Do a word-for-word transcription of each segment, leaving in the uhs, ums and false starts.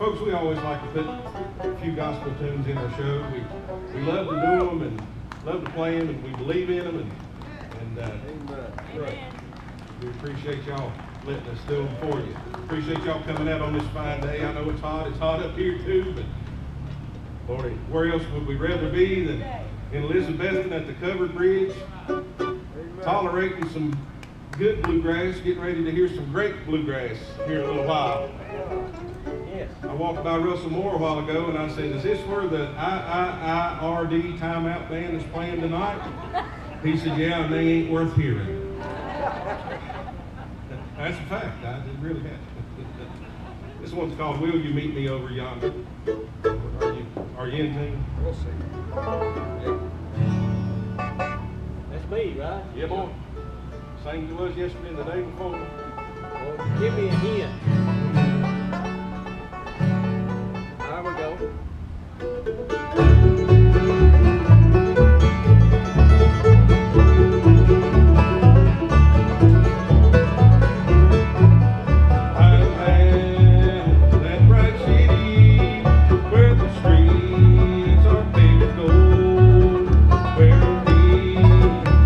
Folks, we always like to put a few gospel tunes in our show. We, we love to do them and love to play them, and we believe in them. And, and uh, right. We appreciate y'all letting us do them for you. Appreciate y'all coming out on this fine day. I know it's hot. It's hot up here too, but Lord, where else would we rather be than in Elizabethton at the Covered Bridge, tolerating some good bluegrass, getting ready to hear some great bluegrass here in a little while. Yes. I walked by Russell Moore a while ago and I said, is this where the I I I R D Timeout Band is playing tonight? He said, yeah, and they ain't worth hearing. That's a fact. I didn't really have. This one's called Will You Meet Me Over Yonder? Are you, are you in tune? We'll see. That's me, right? Yeah, boy. Sang to us yesterday and the day before. Well, give me a hint. There we go.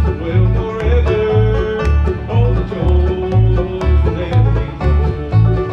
Forever, all the joys will never be told.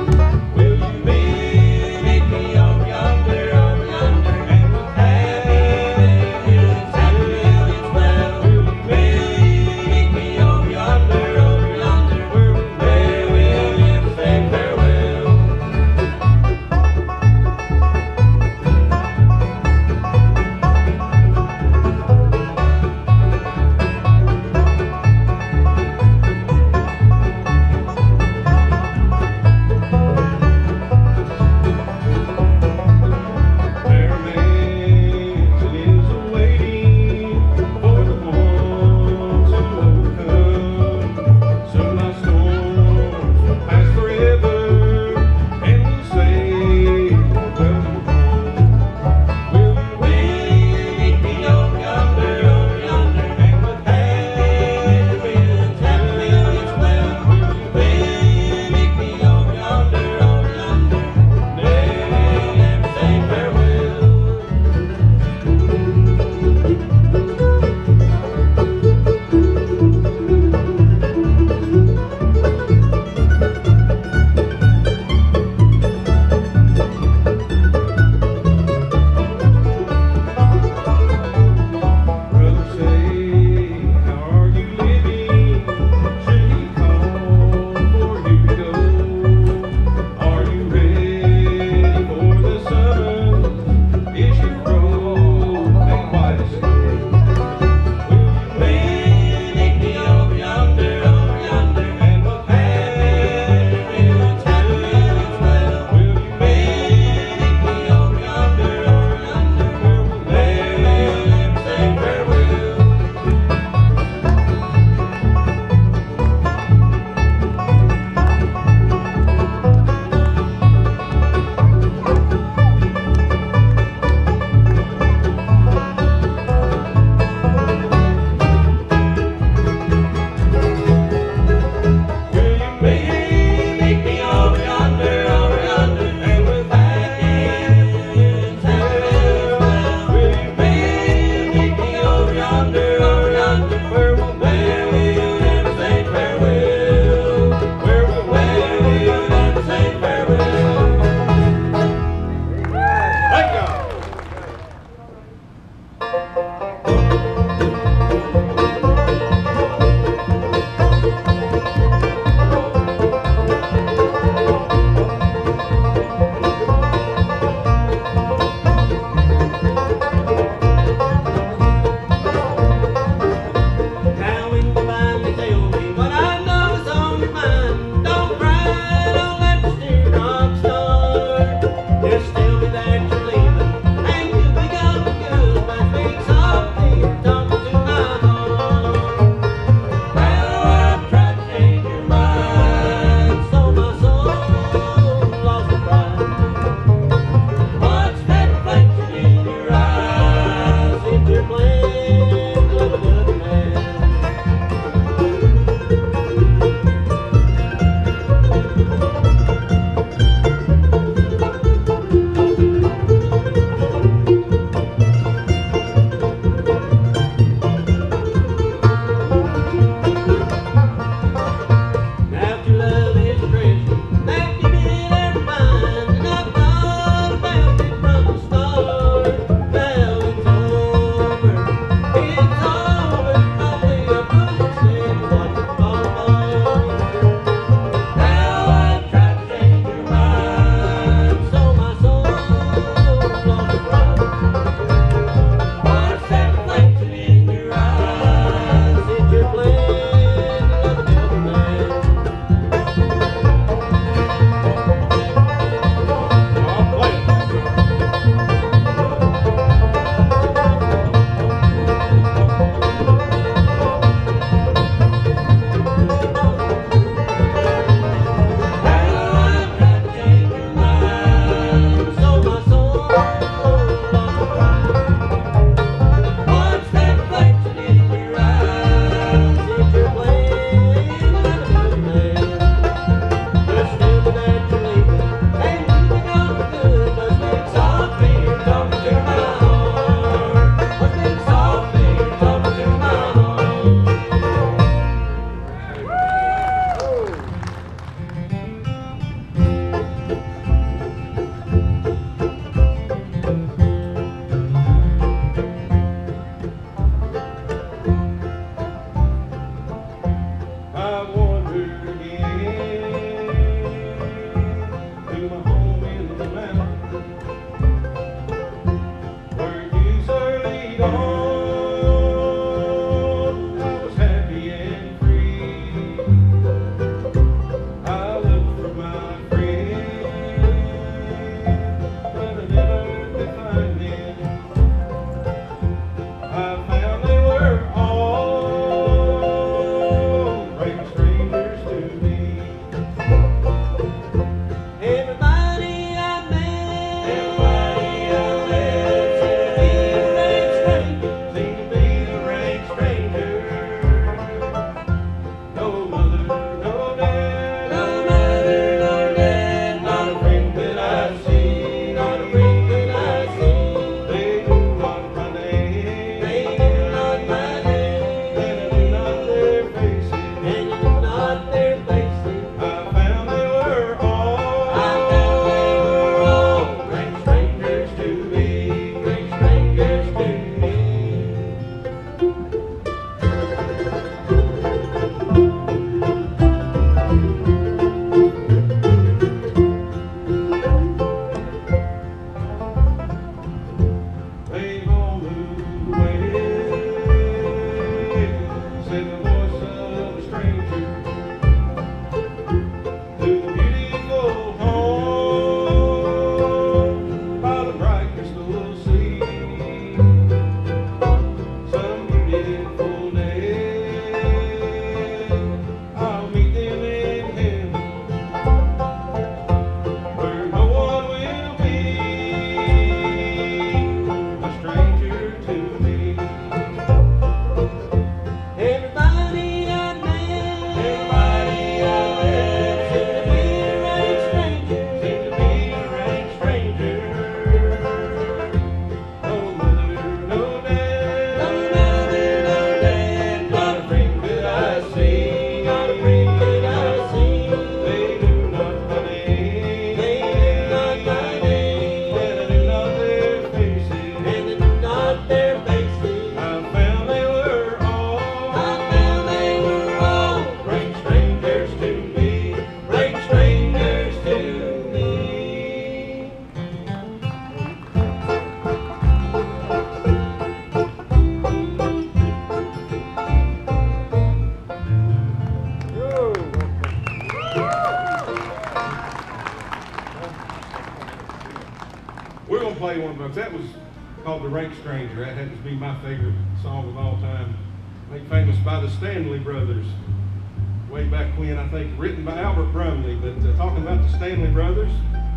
about. That was called The Rank Stranger. That happens to be my favorite song of all time. Made famous by the Stanley Brothers. Way back when, I think, written by Albert Brumley. But uh, talking about the Stanley Brothers,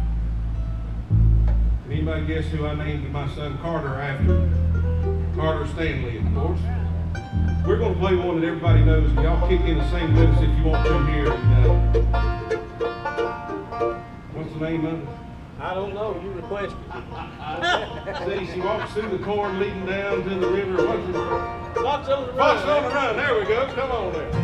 can anybody guess who I named my son Carter after? Carter Stanley, of course. We're going to play one that everybody knows, and y'all kick in the same with us if you want to here. And, uh, what's the name of it? I don't know. You requested it. See, she walks through the corn leading down to the river. What's it? Fox on the run. Fox on the run. There we go. Come on there.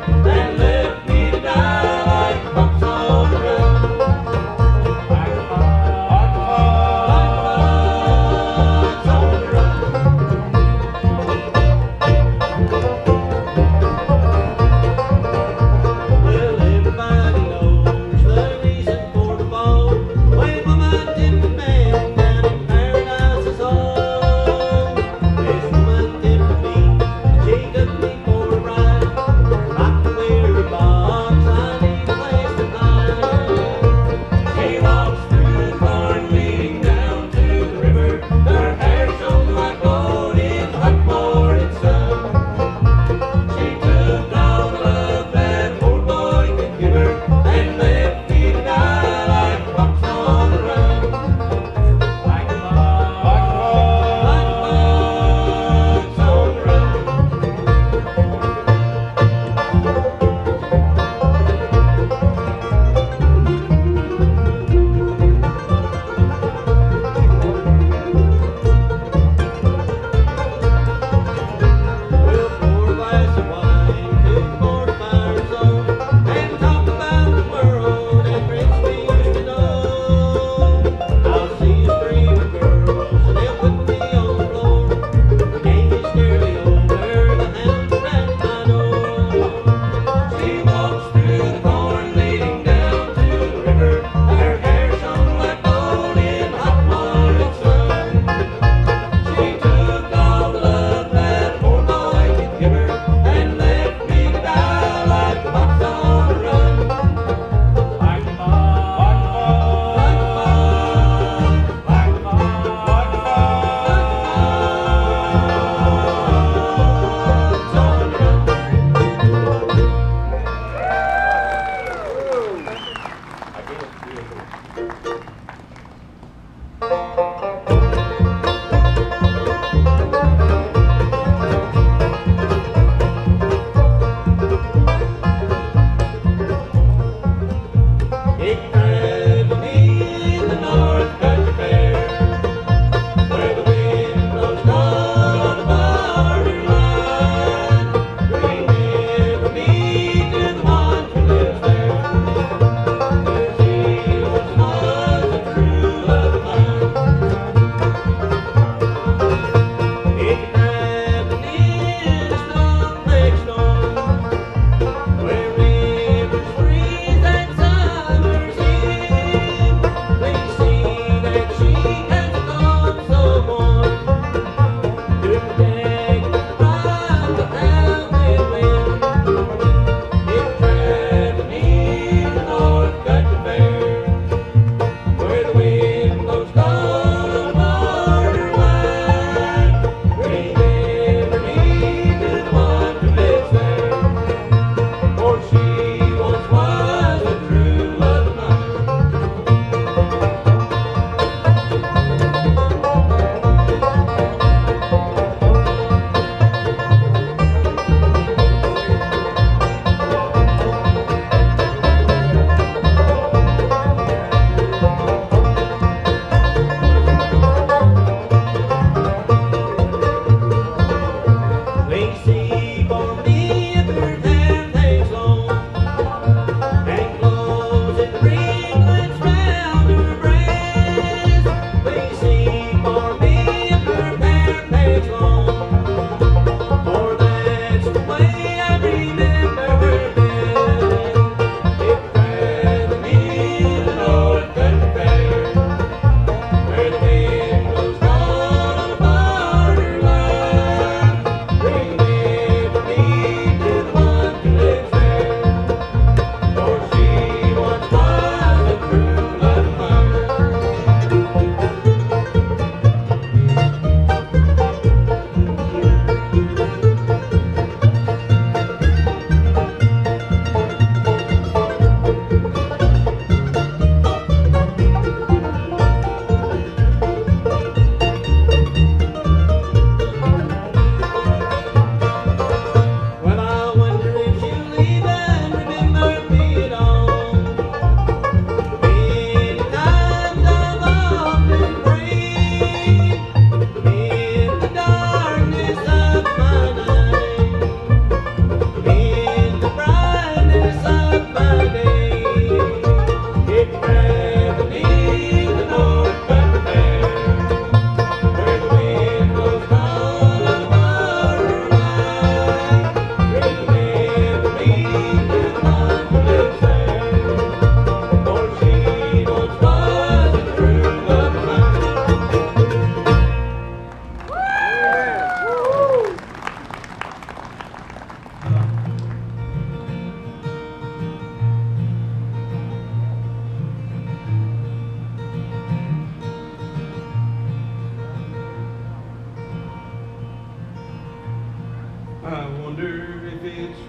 Bye.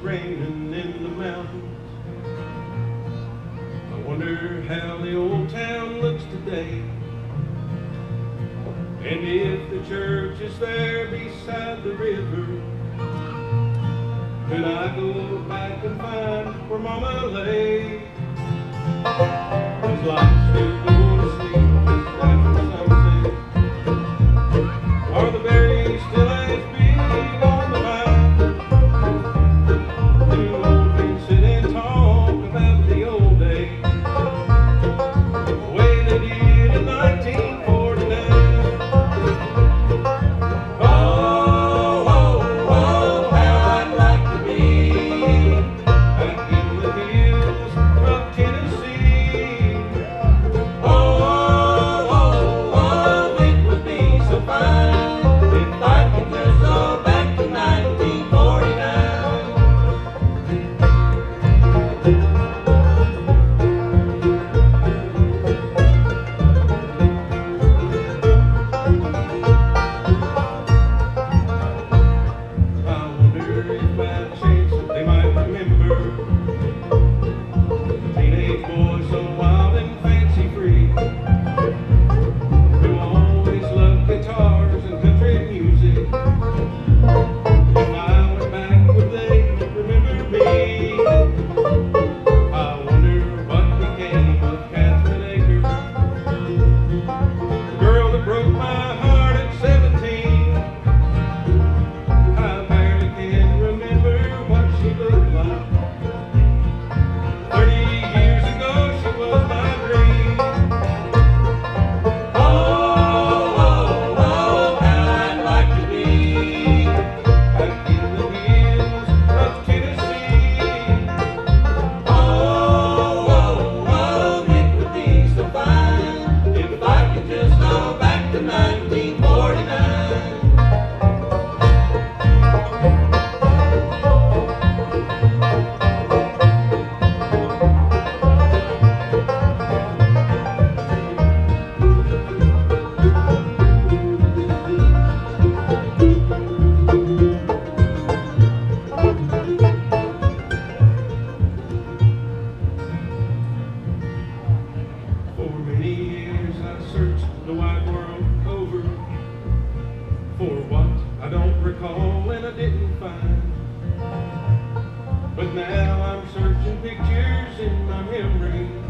raining in the mountains. I wonder how the old town looks today, and if the church is there beside the river. Could I go back and find where Mama lay? Does life still go to sleep just after sunset? Are the berries still as big on the vine? Do old men sit and talk about the old days, the way they did in nineteen forty-nine? Oh, oh, oh, how I'd like to be back in the hills of Tennessee. Oh, oh, oh, it would be so fine if I could just go back to nineteen forty-nine. I wonder if by chance they might remember teenage boys so wild and fancy free, who always loved guitars and country music. If I went back, would they remember me? I wonder what became of Catherine Akers, the girl that broke my heart at seventeen. I barely can remember what she looked like. Thirty years ago, she was my dream. Oh, oh, oh, how I'd like to be back in the hills of Tennessee. Oh, oh, oh, it would be so fine if I could just go back to nineteen forty-nine. For many years I searched the wide world over for what I don't recall and I didn't find. But now I'm searching pictures in my memory